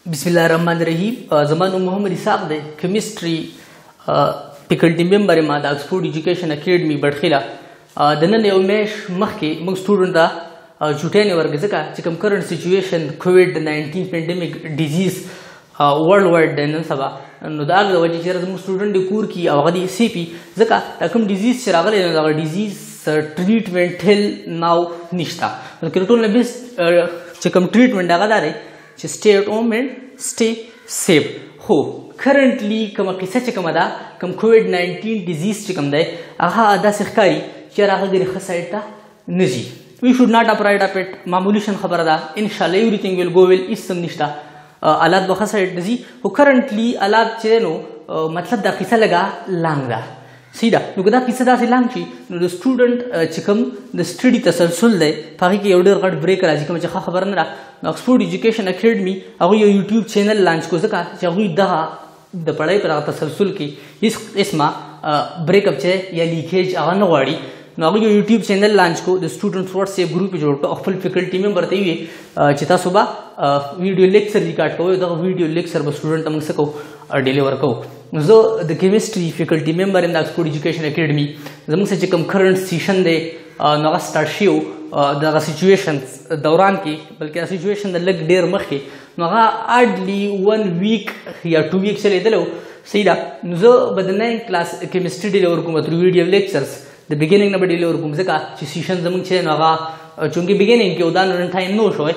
बिस्मिल्लाहिर्रहमानिर्रहीम। ज़मान मोहम्मद इसाक दे chemistry faculty member मा द ऑक्सफोर्ड एजुकेशन अकेडमी बड़खिला दनन यो मेश मखके मग स्टूडेंट दा जुटेने वर्ग जका चिकम करंट सिचुएशन कोविड-19 पेंडेमिक डिजीज वर्ल्ड वाइड दनन सबा नो दाग वजह चेर मग स्टूडेंट दे कूर की अवगदी सीपी जका तकम डिजीज चरागले नो डिजीज ट्रीटमेंट हेल नाउ निष्ठा किरटोन लेबिस चिकम ट्रीटमेंट दागा दारे stay at home and stay safe हो currently कम किस्सा चिकम अदा कम COVID-19 disease चिकम दे आहा अदा सिखारी चेर आहा गिर खसाइटा नजी we should not upright up it मामूली शन खबर अदा इंशाल्लाह everything will go well इस संनिष्ठा आलात बखसाइट नजी हो currently आलात चेनो मतलब दा किस्सा लगा लांगदा सीधा नुकदा किस्सा दा से लांगची नो द स्टूडेंट चिकम द स्टडी तसलसल दे फाकी के एवडर गड ब्रेक राजी कम चखा खबर न ऑक्सफोर्ड एजुकेशन अकेडमी अगो यो यूट्यूब चैनल लॉन्च को जका जगु दहा द पढ़ाई पर तसलसल की इसमा ब्रेकअप छे या लीकेज आवन वाड़ी अगो यो यूट्यूब चैनल लॉन्च को द स्टूडेंट्स व्हाट्सएप ग्रुप जोड़ को अफल फैकल्टी में बरते हुए चिता सुबह वीडियो लेक्चर रिकॉर्ड को द वीडियो लेक्चर ब स्टूडेंट हम सको डिलीवर को जो द chemistry faculty member in the Oxford education academy जम से चिकम करंट सेशन दे नगा स्टार्ट शियो द सिचुएशंस दौरान की बल्कि सिचुएशन द लग डेर मखे नगा आडली 1 वीक या 2 वीक चले दलो सीधा जो बदना क्लास केमिस्ट्री डिलीवर को मतलब वीडियो लेक्चर्स द बिगिनिंग न डिलीवर को जका सेशन जम छे नगा चूंकि बिगिनिंग के उदाहरण टाइम नो शोय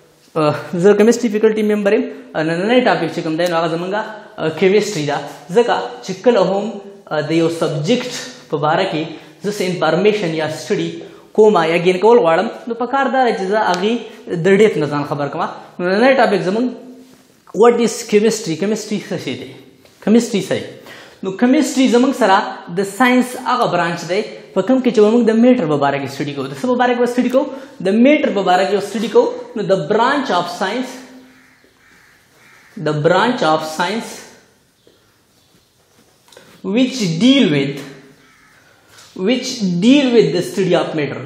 जर केमिस्ट्री फैकल्टी मेंबर नने टॉपिक चिकम दे नगा जमंगा केमिस्ट्री दा जका चिकल होम द यो सब्जेक्ट पबारकी जस इंफॉर्मेशन या स्टडी कोमा या गेन कोल वाडम नो पकारदार जजा अगी दडेत नजान खबर कमा नने टॉपिक जमन व्हाट इज केमिस्ट्री केमिस्ट्री सही दे केमिस्ट्री सही नो केमिस्ट्री जमन सरा द साइंस आगा ब्रांच दे पकम के चमन द मैटर पबारकी स्टडी को द सब पबारकी स्टडी को द मैटर पबारकी स्टडी को नो द branch of science which deal with the study of matter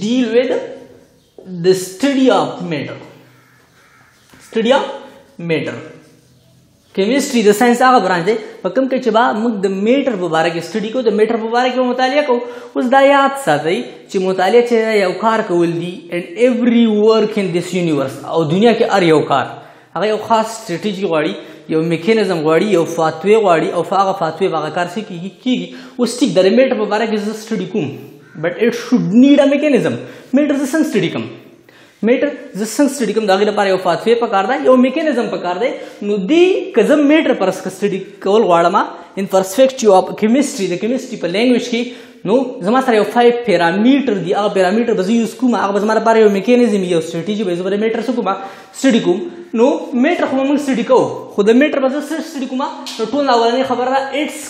chemistry द साइंस आगा ब्रांच है पकम के चबा मुग द मैटर मुबारक स्टडी को द मैटर मुबारक मुतालिया को उस दायात साथई च मुतालिया च यौकार को वल्दी and every work in this universe और दुनिया के अर यौकार अगर यो खास स्ट्रेटजी वाली यो मैकेनिज्म वाली यो फातवे वाली और फागा फातवे बागा कार से की उस टिक द मैटर मुबारक इज स्टडी कुम but it should need a mechanism matter द स्टडी कम मैटर जसन स्टडी कम दागिला पारे यो फातवे पकार दा यो मैकेनिज्म पकार दे नुदी कजम मैटर पर स्टडी कोल वाड़मा इन पर्सपेक्टिव ऑफ केमिस्ट्री द केमिस्ट्री पर लैंग्वेज की नो जमा सारे 5 पैरामीटर दी आ पैरामीटर बज यूज कुमा आ बज मारा पारे यो मैकेनिज्म यो स्ट्रेटजी बज बारे मैटर सुकुमा स्टडी कुम नो मैटर को हम स्टडी को खुद मैटर बज स्टडी कुमा तो टोन आवने खबर रा इट्स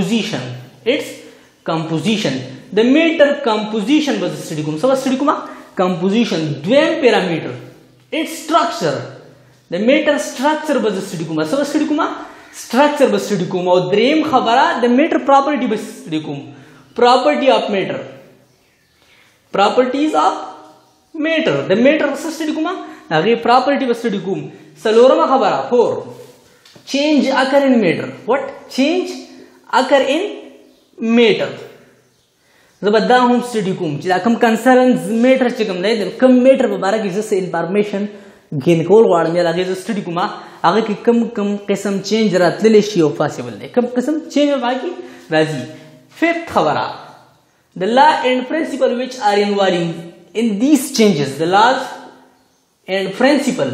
कंपोजिशन द मैटर कंपोजिशन बज स्टडी कुम सब स्टडी कुमा composition द्वेम पैरामीटर इट्स स्ट्रक्चर द मैटर स्ट्रक्चर बज स्टडी कुमा सब स्टडी कुमा स्ट्रक्चर बज स्टडी कुमा और द्रेम खबरा द मैटर प्रॉपर्टी बज स्टडी कुम property of matter properties of matter द मैटर बज स्टडी कुमा अगे प्रॉपर्टी बज स्टडी कुम सलोरमा खबरा 4 change occur in matter what change occur in matter जबदा हम स्टडी कुम जिदा कम कंसर्न मैटर चिकम दे कम मैटर मुबारक इज इंफॉर्मेशन गेन कोल वाड़ में लगे स्टडी कुमा आगे की कम किस्म चेंज रतले शियो पॉसिबल है कम किस्म चेंज बाकी राजी फिफ्थ खबरा the law and principle which are involving in these changes the laws and principle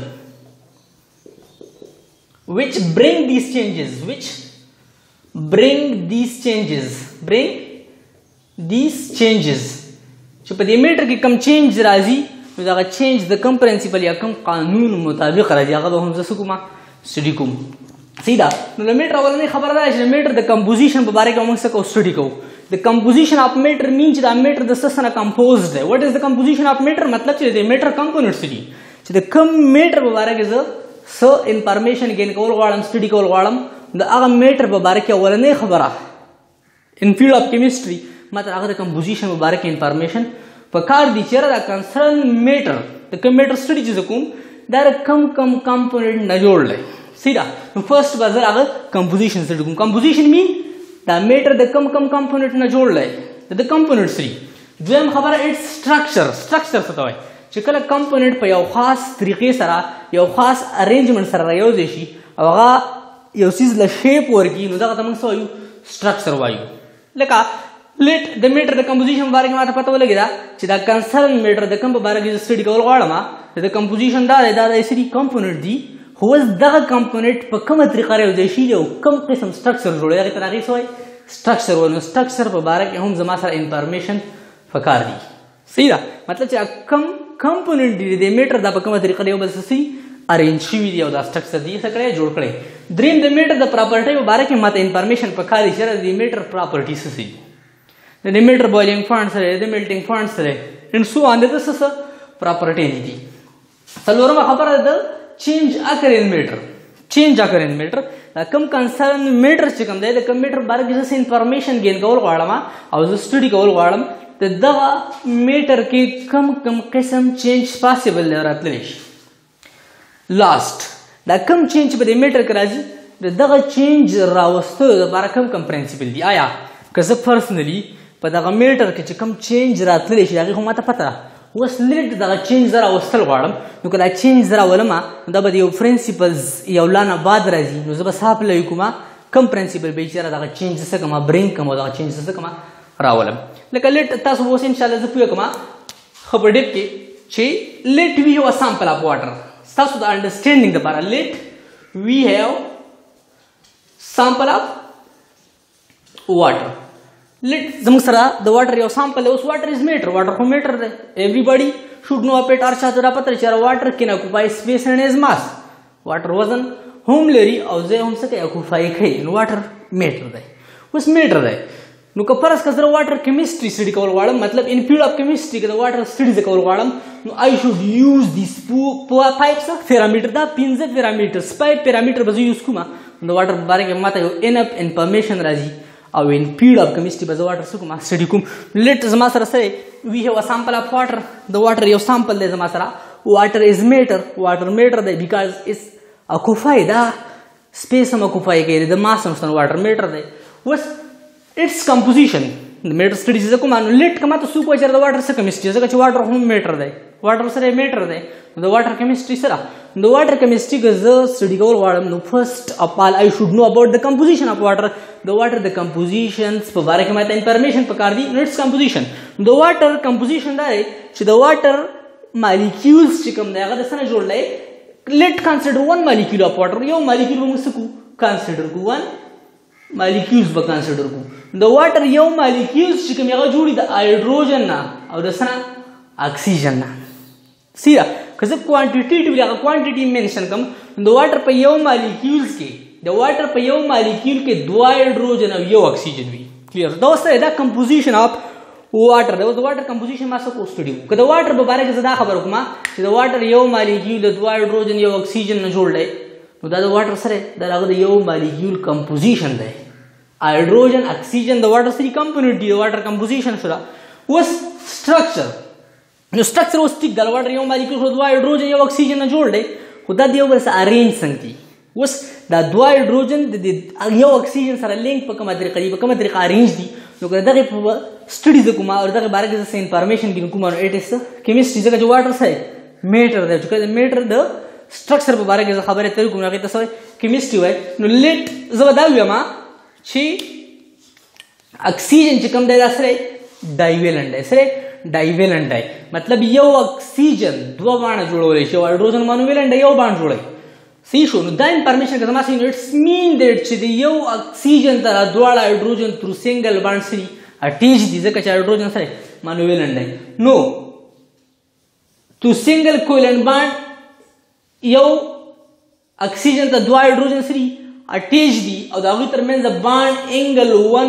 which bring these changes जो पर मैटर की कम चेंज राजी तो चेंज द कम प्रिंसिपल या कम कानून मुताबिक राजी अगर हम जसकुमा स्टडी कुम सीधा नो मैटर वाला ने खबर है मैटर द कंपोजिशन बारे के हम सको स्टडी को the composition of matter means the matter द ससन कंपोज्ड है what is the composition of matter मतलब छे द मैटर कंपोनेंट स्टडी छे द कम मैटर बारे के सो इंफॉर्मेशन गेन कोल वालम स्टडी कोल वालम द अगर मैटर बारे के वाला ने खबर इन फील्ड ऑफ केमिस्ट्री मतलब अगर कंपोजिशन मुबारक इंफॉर्मेशन पकार दी चेरा द कंसर्न मैटर द मैटर स्टडी जिसकुम दर कम कंपोनेंट न जोड़ ले صحیح ده. نو فرست به زه هغه کمپوزیشن سټډي کوم. کمپوزیشن مین دا میټر د کم کمپوننټ نه جوړ دی د کمپوننټ سری. دویم خبره اټس سټرکچر. سټرکچر څه ته وایي چې کله کمپوننټ په یو خاص طریقې سره یو خاص ارینجمنټ سره رایوځي شي او هغه یو څیز له شیپ ورکړي نو دغه ته موږ څه وایو سټرکچر وایو. لکه لیټ د میټر د کمپوزیشن باره کې ماته پته ولګېده چې دا کنسرن میټر د کوم په باره کې زه سټډي کول غواړم د کمپوزیشن دا دی دا د سری کمپوننټ دي خو اوس دغه کمپوننټ په کومه طریقه رایوځي شي او کوم قسم سټرکچر جوړوي هغې ته د هغې څه وایي سټرکچر وایي. نو سټرکچر په باره کې هم زما سره انفارمیشن پکار دي. صحیح ده. مطلب چې کم کمپوننټ دي د میټر دا په کومه طریقه دی یو بل څه ارینج شوي دي او دا سټرکچر دی څه کړی جوړ کړی. دریم د میټر د پراپرټۍ په باره کې ماته انفارمیشن پکار دي چې د میټر پراپرټي څه دي د میټر بویلینګ پوینټ سره د میلټینګ پوینټ سره ان سو ان د څه پراپرټۍ دي. څلورمه خبره ده چینج اکر ان میټر. چینج اکر ان میټر دا کم کنسرن میټر چې کوم دی د کم میټر باره کې زه انفارمیشن گین کول غواړم او زه سټډي کول غواړم د دغه میټر کې کم قسم چینج پاسبل دی راتلی شي. لاست دا کم چینج په دې میټر کې راځي د دغه چینج راوستلو لپاره کم پرنسپل دي. آیا که زه پرسنلي په دغه میټر کې چې کم چینج راتلی شي هغې خو ماته پته ده اوس لیټ دغه چینج زه راوستل غواړم نو که دا چینج زه راولم نو دا به د یو پرنسپلز یو لا نه بعد راځي نو زه به څه اپلای کوم کم پرنسپل به چې دغه چینج څه کوم برینګ کوم او دغه چینج څه کوم راولم. لکه لیټ تاسو اوس انشاءالله زه پوه کوم ښه په ډیپ کې چې لیټ وي هیو ا سامپل اف واټر. ستاسو د انډرسټینډینګ دپاره لیټ وي هیو سامپل اف واټر. لیټ زموږ سره د واټر یو سامپل دی. اوس واټر از میټر. واټر خو میټر دی. ایوریبډي شوډ نو اپ اټ هر چاته دا پته چې واټر کین اکوپای سپیس اینډ از ماس. واټر وزن هم لري او ځای هم څه کوي اکوپای کوي. نو واټر میټر دی. اوس میټر دی نو که فرض که زه واټر کیمستري سټډي کول غواړم مطلب ان فیلډ اف کیمستري کې د واټر سټډي زه کول غواړم نو آی شوډ یوز دیس پایپس پیرامیټر دا 15 پیرامیټرز پایپ پیرامیټر به زه یوز کوم نو د واټر په باره کې ماته یو انف انفارمیشن راځي او ان فیلډ اف کیمستري به زه واټر څه کوم سټډي کوم. لیټ زما سره سره وي هیو ا سامپل اف واټر. د واټر یو سامپل دی زما سره. واټر از میټر. واټر میټر دی بیکاز اټس اکوپای دا سپیس هم اکوپای کوي د ماس هم واټر میټر دی. اوس اټس کمپوزیشن د میټر سټډي زه کوم نو لیټ که ماته څوک وایي چې د واټر څه کیمستري ځکه چې واټر هم میټر دی واټر سره میټر دی نو د واټر کیمستري سره د واټر کیمستري که زه سټډي کول غواړم نو فرسټ اف آل آی شوډ نو اباؤټ د کمپوزیشن اف واټر. د واټر د کمپوزیشنز په باره کې ماته انفارمیشن پکار دي. نو اټس کمپوزیشن. د واټر کمپوزیشن دا دی چې د واټر مالیکیولز چې کوم دی هغه د څه نه جوړ دی. لیټ کنسیډر ون مالیکیول اف واټر. یو مالیکیول به موږ څه کوو کنسیډر کوو. ون مالیکیولز به کنسیډر کوو. د واټر یو مالیکیولز چې کوم هغه جوړي د هایډروجن نه او د څه نه اکسیجن نه. سیده که زه کوانټیټیټیولی هغه کوانټیټي مینشن کوم د واټر په یو مالیکیولز کې د واټر په یو مالیکیول کې 2 هایډروجن او یو اکسیجن وي. کلیر دا اوس دا کمپوزیشن اف واټر دی. د واټر کمپوزیشن ما څه کو سټډي وکړو. که د واټر په باره کې زه دا خبره کوم چې د واټر یو مالیکیول د 2 هایډروجن یو اکسیجن نه جوړ دی نو دا د واټر سره د هغه د یو مالیکیول کمپوزیشن دی. هایډروجن اکسیجن د واټر سری کمپوننټ دی د واټر کمپوزیشن سره. اوس سټرکچر نو سټرکچر اوس ټیک د واټر یو مالیکیول خو 2 هایډروجن یو اکسیجن نه جوړ دی خو دا د یو بل سره ارینج څنګه دي. اوس دا 2 هایډروجن د یو اکسیجن سره لینک په کومه طریقه دی په کومه طریقه ارینج دي نو که دغه په سټډي زه کوم او دغه باره کې زه انفارمیشن ګین کوم نو اټ از کیمستري ځکه چې واټر سره میټر دی چې د میټر د سټرکچر په باره کې زه خبرې ترې کوم هغې ته څه کیمستري وایي. نو لیټ زه به دا ووایم چې اکسیجن چې کوم دی دا سره ډایویلنټ دی. سره ډایویلنټ دی مطلب یو اکسیجن 2 باڼه جوړولی شي او هایډروجن مونوویلنټ دی یو باڼ جوړوي. صحیح شو. نو دا انفارمیشن که زما سره نو اټس مین دیټ چې د یو اکسیجن ته دا دواړه هایډروجن ترو سنګل باڼ سري اټیچ دي ځکه چې هایډروجن سره مونوویلنټ دی. نو تو سنګل کویلنټ باڼ یو اکسیجن ته 2 هایډروجن سري اټیچ دي او د هغوی ترمنځ باڼ انګل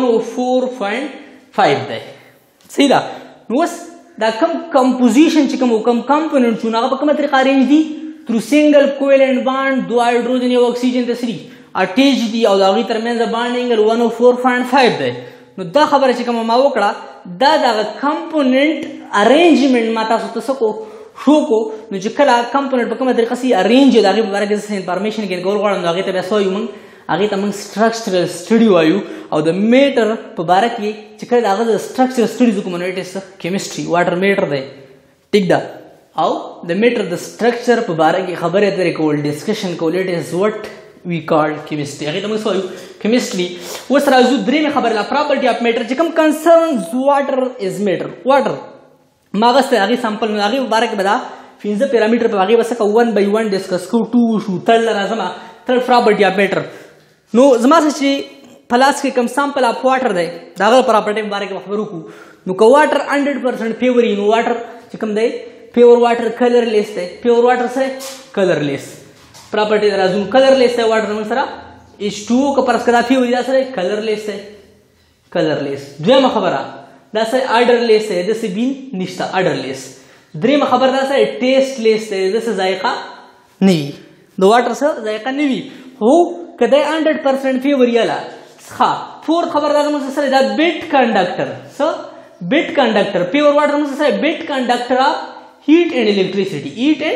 104.5 دی. صحیح ده. نو اوس دا کم کمپوزیشن چې کوم کمپوننټ شو هغه په کومه طریقه ارینج دي ترو سنګل کویلنټ باڼ 2 هایډروجن یو اکسیجن ته سري اټیچ دي او د هغوی ترمنځ باڼ انګل 104.5 دی. نو دا خبره چې کومه ما وکړه دا دغه کمپوننټ ارینجمنټ ما تاسو ته څه کو شو کو نو چې کله کمپوننت په کومه طریقه سي ارینج د هغې په باره کې انفارمیشن ګین کول غواړم نو هغې ته بیا څه وایو موږ هغې ته موږ سټرکچرل سټډي وایو او د میټر په باره کې چې کله د هغه د سټرکچرل سټډیز وکړو نو اټ از کیمسټري واټر میټر دی ټیک ده او د میټر د سټرکچر په باره کې خبرې اترې کول ډسکشن کول اټ از وټ وی کال کیمسټري هغې ته موږ څه وایو کیمسټري اوس راځو درېیمې خبرې له پراپرټي اف میټر چې کوم کنسرنز واټر از میټر واټر ما غوښتی هغې سامپل نو هغې په باره کې به دا 15 پیرامیټر په هغې به څه کوو 1 by 1 ډسکس کوو 2 وشو تھرډ له راځمه تھرډ پراپرټي اف میټر نو زما څه چې په لاس کې کوم سامپل اف واټر دی د هغه د پراپرټۍ په باره کې به خبرې وکړو نو که واټر 100% پیور وي نو واټر چې کوم دی پیور واټر کلرلیس دی پیور واټر سره کلرلیس پراپرټي راځو کلرلیس دی واټر موږ سره H2O که پرس که دا پیور دا سره کلرلیس دی کلرلیس دویمه خبره دا سره آرډرلیس دی داسې بین نشته آرډرلیس درېیمه خبره دا سره ټیسټلیس دی داسې ذایقه نه وي د واټر څه ذایقه نه وي خو که دی 100% پیور یاله ښه فورت خبر دا زموږ سره دا بیټ کنډکټر څه بیټ کنډکټر پیور واټر زموږ سره بیټ کنډکټر اف heat and electricity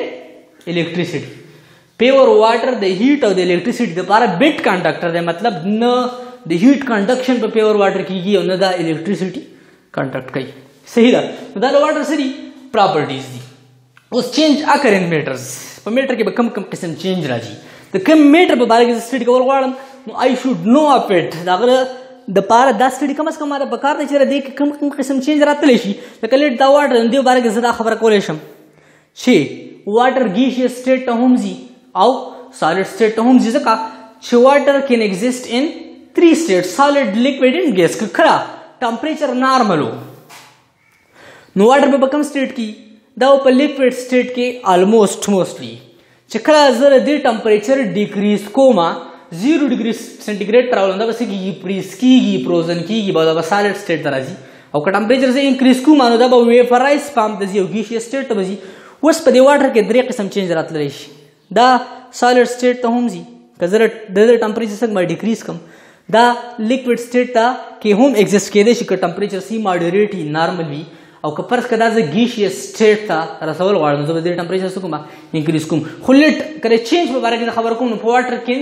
پیور واټر د هیټ او د الیکټریسټي لپاره بیټ کنډکټر دی مطلب نه د هیټ کنډکشن په پیور واټر کېږي او نه دا الیکټریسټي کنډکټ کوي صحیح ده نو دا د واټر څه دي پراپرټیز دي اوس چینج اکر ان میټرز په میټر کې به کم کم قسم چینج راځي د کوم میټر په باره کې زه سټډي کول غواړم نو آی شوډ نو اف اټ د هغه دپاره دا سټډي کم از کم ماته پکار دی چې دې کې کوم کوم قسم چینج راتلی شي لکه لیټ دا واټر د دې باره کې زه دا خبره کولی شم چې واټر ګیشیس سټیټ ته هم ځي او سالډ سټیټ ته هم ځي ځکه چې واټر کین ایگزیسټ ان 3 states solid liquid and gas که کړه ټمپریچر نارمل و نو واټر په کوم سټیټ کې دا په لیکوډ سټیټ کې آلموسټ موسټلی چې کله زه د دې ټمپریچر ډیکریز کوم 0 ډیګري سنټیګریډ ته راولم دا به څه کېږي فریز کېږي فروزن کېږي دا به سالډ سټیټ ته راځي او که ټمپریچر زه انکریز کوم نو دا به ویپرایز فارم ته ځي او ګیشیس سټیټ ته به ځي اوس په دې واټر کې 3 قسم چینج راتلی شي دا سالډ سټیټ ته هم ځي که زه د ټمپریچر څنګه ډیکریز کړم دا لیکوډ سټیټ ته کې هم ایگزیسټ کېدی شي که ټمپریچر سی ماډریټ وي نارمل وي او که فرض کړه دا زه ګیشیس سټیټ ته رسول غواړم زه به دې ټمپریچر څه کوم انکریز کوم خو لیټ کله چینج په باره کې زه خبر کوم نو په واټر کې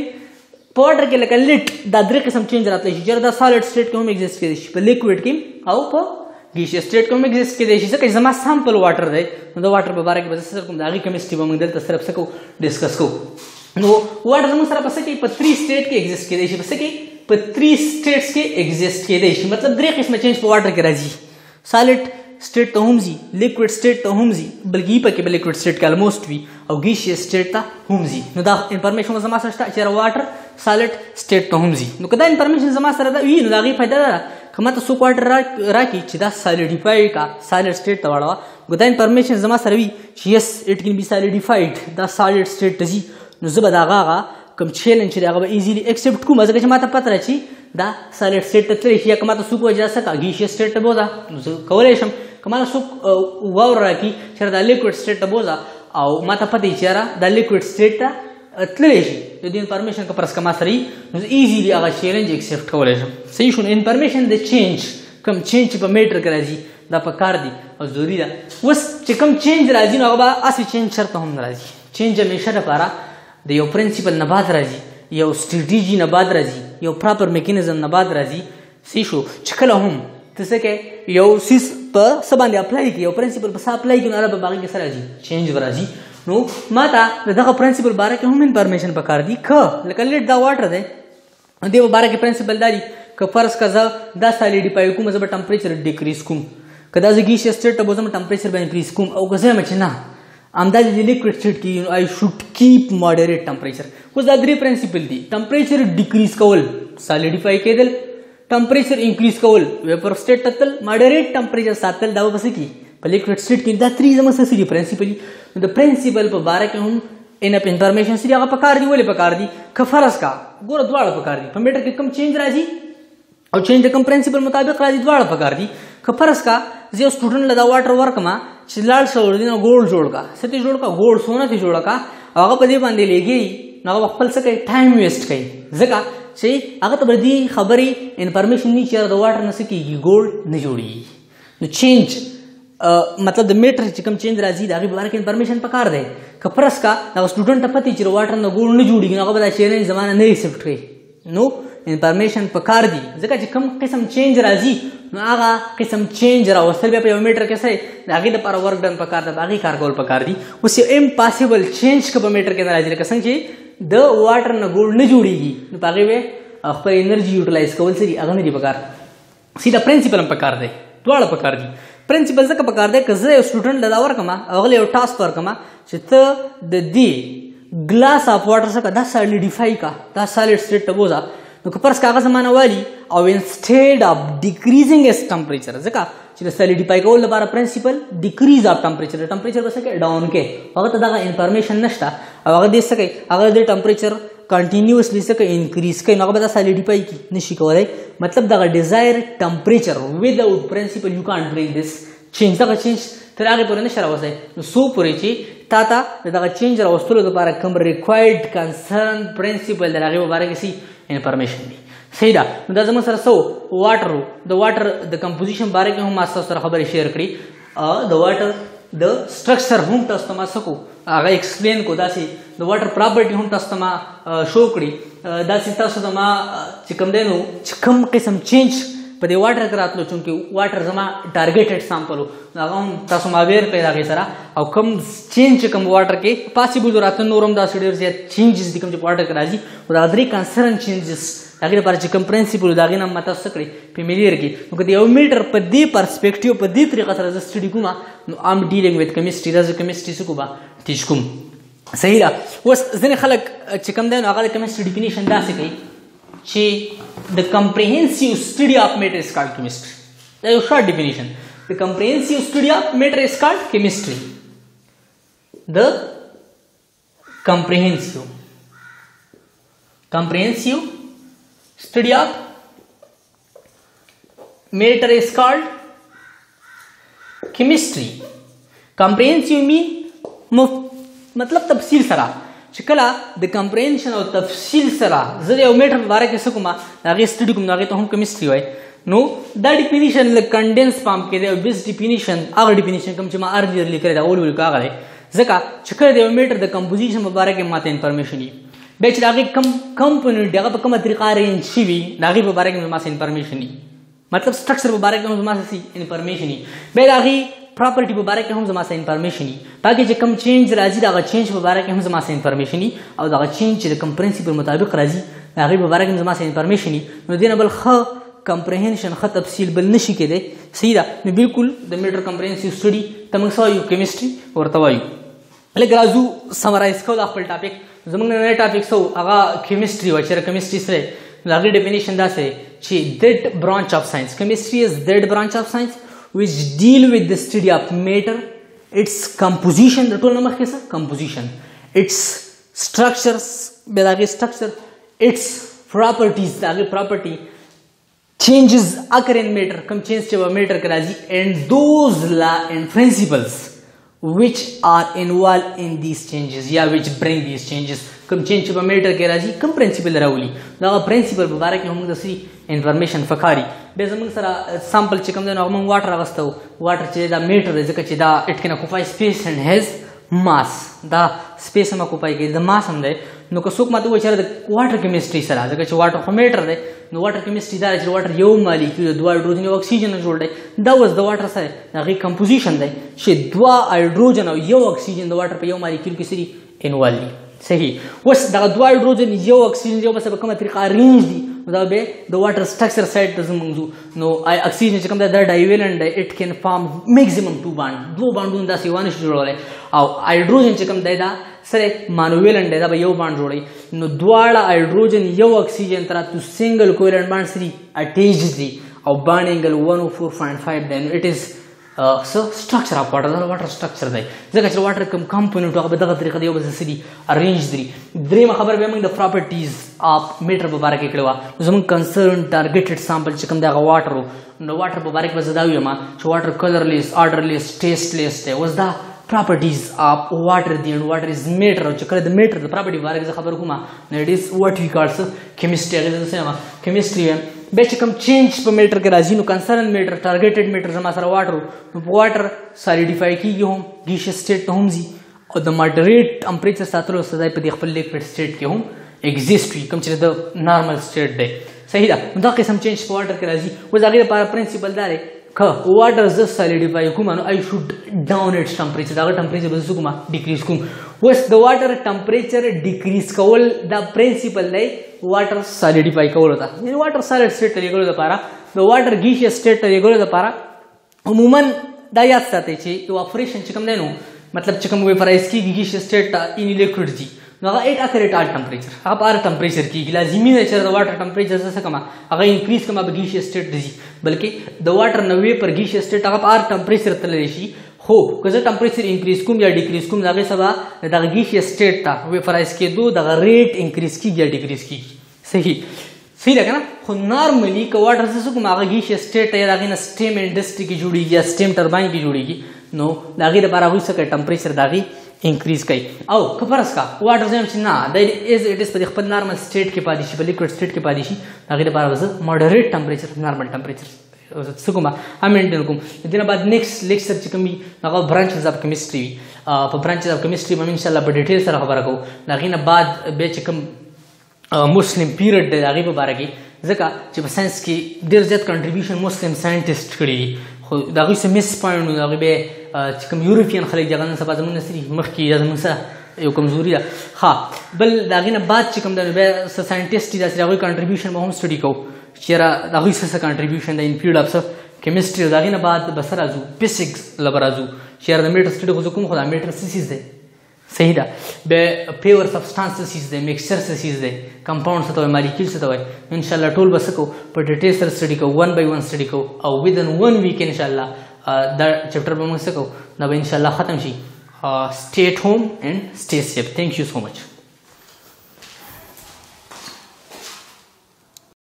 لکه لیټ دا 3 قسم چینج راتلی شي چېرې دا سالډ سټیټ کې هم ایگزیسټ کېدی شي په لیکوډ کې او په ګیشیس سټیټ کې هم ایگزیسټ کېدی شي ځکه چې زما سامپل واټر دی نو د واټر په باره کې به زه څه کوم د هغې کیمسټري به موږ دلته صرف څه کوو ډسکس کوو نو واټر زموږ سره په څه کې په 3 سټیټ کې ایگزیسټ کېدی شي په څه کې په 3 سټیټس کې ایگزیسټ کېدی شي مطلب 3 قسمه چینج په واټر کې راځي سالډ سټیټ ته هم ځي لیکوډ سټیټ ته هم ځي بلکې پکې به لیکوډ سټیټ کې الموسټ وي او ګیشیس سټیټ ته هم ځي نو دا انفارمیشن زما سره شته چې واټر سالډ سټیټ ته هم ځي نو که دا انفارمیشن زما سره وي نو د هغې فایده دا ده که ماته څوک واټر راکړي چې دا سالیډیفای کا سالډ سټیټ ته واړوه که دا انفارمیشن زما سره وي چې یس اټ کین بي سالیډیفاید دا سالډ سټیټ ته ځي نو زه به د هغه کوم چیلنج چې دی هغه به ایزیلی ایکسپټ کوم ځکه چې ماته پته راشي دا سالډ سټیټ ته تللی شي یا که ماته څوک وایي چې دا څه کا ګیشیس سټیټ ته بوځه نو زه کولی شم که ماته څوک واوره راکړي چې دا لیکوډ سټیټ ته بوځه او ماته پته وي چې یاره دا لیکوډ سټیټ ته تللی شي د دې انفارمیشن که پرس که ما سره وي نو زه ایزیلی هغه چیلنج ایکسپټ کولی شم صحیح شو نو انفارمیشن د چینج کوم چینج چې په میټر کې راځي دا پکار دي او ضروري ده اوس چې کوم چینج راځي نو هغه به هسې چینج چېرته هم نه راځي چینج همیشه دپاره د یو پرنسپل نه بعد راځي یو سټریټیجي نه بعد راځي یو پراپر میکینزم نه بعد راځي صحیح شو چې کله هم ته څه کوې یو سیز په څه باندې اپلای کړي یو پرنسپل په څه اپلای کړي نو هغه به هغې کې څه راځي چینج به راځي نو ما ته د دغه پرنسپل باره کې هم انفارمیشن پکار دي که لکه لیټ دا واټر دی دې په باره کې پرنسپل دا دي که فرض که زه دا سالیډیفای کوم زه به ټمپریچر ډیکریز کوم که دا زه ګیشیس سټیټ ته بوځم ټمپریچر به انکریز کوم او که زه یم چې نه همداسې د لیکوډ سټیټ کې آی شوډ کیپ ماډریټ ټمپریچر اوس دا 3 پرنسپل دي ټمپریچر ډیکریز کول سالیډیفای کېدل ټمپریچر انکریز کول ویپر سټیټ ته تل ماډریټ ټمپریچر ساتل دا به څه کي په لیکوډ سټیټ کې دا 3 زموږ څه دي پرنسپل نو د پرنسپل په باره کې هم انف انفارمیشن سړي هغه پکار دي ولې پکار دي که فرض کا ګوره دواړه پکار دي په میټر کې کوم چینج راځي او چینج د کوم پرنسپل مطابق راځي دواړه پکار دي که فرض کا زه یو سټوډنټ له دا واټر ورکما چې لاړ شو ورته نو ګولډ جوړ کا څه جوړ کا ګولډ سونه ته جوړ کا هغه په دې باندې لګي نو هغه خپل څه کوي ټایم ویسټ کوي ځکه چې هغه ته بردي خبري انفارمیشن نه چیرې د واټر نه سکیږي ګولډ نه جوړي نو چینج مطلب د میټر چې کوم چینج راځي د هغې په باره کې انفارمیشن پکار دی که فرض کا دغه سټوډنټ ته پته چې د واټر نه ګوړ نه جوړېږي نو هغه به دا چینج زمانه نه ایکسپټ کوي نو انفارمیشن پکار دي ځکه چې کوم قسم چینج راځي نو هغه قسم چینج راوستل بیا په یو میټر کې څه د هغې دپاره ورک ډن پکار ده د هغې کار کول پکار دي اوس یو امپاسبل چینج که په میټر کې نه راځي لکه څنګه چې د واټر نه ګوړ نه جوړېږي نو په هغې به خپل انرژي یوټیلایز کول څه دي هغه نه دي پکار سیده پرنسپل هم پکار دی دواړه پکار دي پرنسپل ځکه پکار دی که زه یو سټوډنټ له دا ورکړم هغه له یو ټاسک ورکړم چې ته د دې ګلاس اف واټر څخه دا سالیډیفای کا دا سالډ سټیټ ته بوځه نو که فرض کاغذ زمانه والي او انسټیډ اف ډیکریزینګ اس ټمپریچر ځکه چې د سالیډیفای کولو لپاره پرنسپل ډیکریز اف ټمپریچر ټمپریچر به څه کوي ډاون کوي هغه ته دغه انفارمیشن نشته او هغه دې څه کوي هغه د ټمپریچر کنټینیوسلی څه کوي انکریز کوي نو هغه به دا سالیډیفای کی نشي کولی مطلب دغه ډیزایر ټمپریچر وداوټ پرنسپل یو کانټ برینګ دس چینج دغه چینج تر هغې پورې نشي راوستی نو څو پورې چې تا ته د دغه چینج راوستلو لپاره کوم ریکوایرډ کنسرن پرنسپل د هغې په باره کې سي انفارمیشن دی صحیح ده نو دا زموږ سره څه واټر و د واټر د کمپوزیشن باره کې هم ما ستاسو سره خبرې شیر کړي د واټر د سټرکچر هم تاسو ته ما څه کو هغه ایکسپلین کو داسې د واټر پراپرټي هم تاسو ته ما شو کړي داسې تاسو ته ما چې کوم دی نو چې کوم قسم چینج په دې واټر کې راتلو چونکې واټر زما ټارګیټډ سامپل و هغه هم تاسو ما ویر کړئ د هغې سره او کوم چینج چې کوم واټر کې پاسبل راته نور هم داسې ډېر زیات چینجز دي کوم چې په واټر کې راځي او دا درې کنسرن چینجز د هغې لپاره چې کوم پرنسپل د هغې نه ما تاسو څه کړئ فیملییر کړي نو که د یو میټر په دې پرسپیکټیو په دې طریقه سره زه سټډي کوم نو ام ډیلینګ وذ کیمسټري دا زه کیمسټري څه کوم ټیچ کوم صحیح ده اوس ځینې خلک چې کوم دی نو هغه د کیمسټري ډیفینیشن داسې کوي چې the comprehensive study of matter is called chemistry. That is a short definition. The comprehensive study of matter is called chemistry. The comprehensive study of matter is called chemistry. Comprehensive mean मतलब तफसील सरा چې کله د کمپریهنشن او تفصیل سره زه د یو میټر په باره کې څه کوم د هغې سټډي کوم نو هغې ته هم کیمسټري وایي نو دا ډیفینیشن لږ کنډینس فارم کې دی او بیس ډیفینیشن هغه ډیفینیشن کوم چې ما ارلیئر لیکلی دی اول ولیکو هغه دی ځکه چې کله د یو میټر د کمپوزیشن په باره کې ماته انفارمیشن وي بیا چې د هغې کم کمپوننټ دی هغه په کومه طریقه ارینج شوي د هغې په باره کې مې ماسه انفارمیشن وي مطلب سټرکچر په باره کې هم زما څه انفارمیشن وي بیا د هغې پراپرټي په باره کې هم زما څه انفارمیشن وي باقي چې کوم چینج راځي د هغه چینج په باره کې هم زما څه انفارمیشن وي او دغه چینج چې د کوم پرنسپل مطابق راځي د هغې په باره کې هم زما څه انفارمیشن وي نو دې نه بل ښه کمپریهنشن ښه تفصیل بل نشي کېدی صحیح ده نو بلکل د میټر کمپریهنسیو سټډي ته موږ څه وایو کیمسټري ورته وایو لږ راځو سمرایز کوو دا خپل ټاپک زموږ نننی ټاپک څه و هغه کیمسټري وه چېرې کیمسټري څه دی د هغې ډیفینیشن داسې دی چې دیټ برانچ آف ساینس کیمسټري از دیټ برانچ آف ساینس which deal with the study of matter, its composition, the total number is composition, its structures, structure, its properties, the property changes occur in matter, come change to matter karaji, and those law and principles which are involved in these changes, which bring these changes. کوم چینج چې په میټر کې راځي کوم پرنسپل راولي دغه پرنسپل په باره کې هم موږ داسې انفارمیشن پکاري بیا زموږ سره سامپل چې کوم دی نو هغه موږ واټر اخیستی و واټر چې دا میټر دی ځکه چې دا اټ کین اکوپای سپیس اینډ هیز ماس دا سپیس هم اکوپای کوي د ماس هم دی نو که څوک ماته ووایي چې د واټر کیمسټري سره ځکه چې واټر خو میټر دی نو واټر کیمسټري دا دی چې واټر یو مالیکیول د دوه هایډروجن یو اکسیجن نه جوړ دی دا اوس د واټر سره د هغې کمپوزیشن دی چې دوه هایډروجن او یو اکسیجن د واټر په یو مالیکیول کې څه دي انوالو دي صحیح اوس دغه دوه هایډروجن یو اکسیجن یو بس په کومه طریقه ارینج دي نو دا به د واټر سټرکچر سایډ ته زموږ ځو نو اکسیجن چې کوم دی دا ډایویلنټ دی اټ کین فارم میکزیمم 2 بانډ دوه بانډونه داسې یو نشي جوړولی او هایډروجن چې کوم دی دا سره مانوویلنټ دی دا به یو بانډ جوړوي نو دواړه هایډروجن یو اکسیجن ته راتلو سنګل کویلنټ بانډ سره اټیچ دي او بانډ انګل 104.5 دی نو اټ از structure of water دا water structure دی ځکه چې water کوم کمپوننټ هغه په دغه طریقه دی یو بل څه دي ارینج دي درېیمه خبره بیا موږ د پراپرټیز اف میټر په باره کې کړې وه زموږ کنسرن ټارګیټډ سامپل چې کوم دی هغه واټر و نو واټر په باره کې به زه دا ویم چې واټر کلرلیس آرډرلیس ټیسټلیس دی اوس دا properties of water دی and water is matter او چې کله د میټر د پراپرټي په باره کې زه خبر کوم نو اټ از واټ وی کال chemistry هغې زه څه یم chemistry به چې کوم چینج په میټر کې راځي نو کنسرن میټر ټارګیټډ میټر زما سره واټر نو واټر سالیډیفای کیږي هم ګیشس سټیټ ته هم ځي او د ماډریټ ټمپریچر ساتلو سزا په دې خپل لیکوډ سټیټ کې هم ایگزیسټ وي کوم چې د نارمل سټیټ دی صحیح ده نو دا قسم چینج په واټر کې راځي اوس هغې لپاره پرنسپل دا دی که واټر زه سالیډیفای کوم نو آی شوډ ډاون اټس ټمپریچر دا ټمپریچر به زه کوم ډیکریز کوم اوس د واټر ټمپریچر ډیکریز کول دا پرنسپل دی واټر سالیډیفای کولو ته یعنې واټر سالډ سټیټ ته لیږلو دپاره د واټر ګیشیس سټیټ ته لیږلو دپاره عموما دا یاد ساتئ چې ایواپریشن چې کوم دی نو مطلب چې کوم ویپرایز کېږي ګیشیس سټیټ ته ان لیکوډ ځي نو هغه ایټ اکریټ آل ټمپریچر هغه په هر ټمپریچر کېږي لازمي نه چې د واټر ټمپریچر زه څه کومه هغه انکریز کومه په ګیشیس سټیټ ته ځي بلکې د واټر نه ویپر ګیشیس سټیټ هغه په هر ټمپریچر تللی شي خو که زه ټمپریچر انکریز کوم یا ډیکریز کوم د هغې سبا دغه ګیشیس سټیټ ته ویپرایز کېدو دغه ریټ انکریز کېږي یا ډیکریز کېږي صحیح ده که نه خو نارملي که واټر زه څه کوم هغه ګیشیس سټیټ ته یا د هغې نه سټیم انډسټري کې جوړېږي یا سټیم ټرباین کې جوړېږي نو د هغې دپاره هغوی څه کوي ټمپریچر د هغې انکریز کوي او که فرض کا واټر زه چې نه د ایز اټ از په خپل نارمل سټیټ کې پاتې شي په لیکوډ سټیټ کې پاتې شي د هغې لپاره به زه ماډریټ ټمپریچر نارمل ټمپریچر څه کوم مینټین کوم د دې نه بعد نیکسټ لیکچر چې کوم وي هغه برانچز اف کیمسټري وي په برانچز اف کیمسټري به انشاءالله په ډیټیل سره خبره کوو د هغې نه بعد بیا چې کوم مسلم پیریډ دی د هغې په باره کې ځکه چې په ساینس کې ډېر زیات کنټریبیوشن مسلم ساینټسټ کړي دي خو د هغوی څه مس پوینټ د هغې بیا چې کوم یورپین خلک دي هغه نن سبا زموږ نه څه دي مخکې دا زموږ څه یو کمزوري ده ښه بل د هغې نه بعد چې کوم دی بیا څه ساینټسټ دي داسې د هغوی کنټریبیوشن به هم سټډي کوو چې یاره د هغوی څه کنټریبیوشن دی ان پیریډ اف څه کیمسټري د هغې نه بعد به څه راځو فزیکس له به راځو چې یاره د میټر سټډي خو زه کوم خو دا میټر څه څیز دی صحیح ده بیا پیور سبسټانس څه څیز دی میکسچر څه څیز دی کمپاؤنډ څه ته وایي مالیکیول څه ته وایي انشاءالله ټول به څه کوو په ډیټیل سره سټډي کوو 1 by 1 سټډي کوو او ودن 1 week انشاءالله دا چپټر به موږ څه کوو دا به انشاءالله ختم شي stay at home and stay safe. Thank you so much.